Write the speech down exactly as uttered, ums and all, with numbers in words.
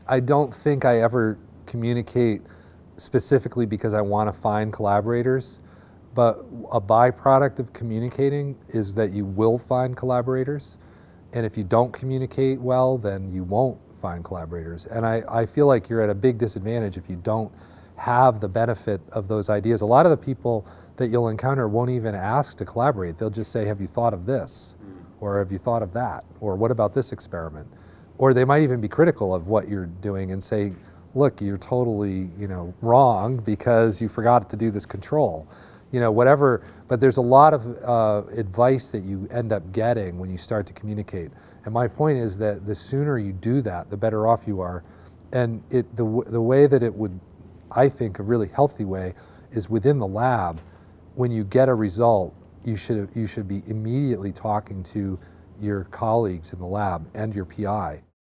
I don't think I ever communicate specifically because I want to find collaborators, but a byproduct of communicating is that you will find collaborators. And if you don't communicate well, then you won't find collaborators. And I, I feel like you're at a big disadvantage if you don't have the benefit of those ideas. A lot of the people that you'll encounter won't even ask to collaborate. They'll just say, have you thought of this? Or have you thought of that? Or what about this experiment? Or they might even be critical of what you're doing and say, look, you're totally, you know, wrong because you forgot to do this control. You know, whatever, but there's a lot of uh, advice that you end up getting when you start to communicate. And my point is that the sooner you do that, the better off you are. And it, the, the way that it would, I think, a really healthy way is within the lab. When you get a result, you should, you should be immediately talking to your colleagues in the lab and your P I.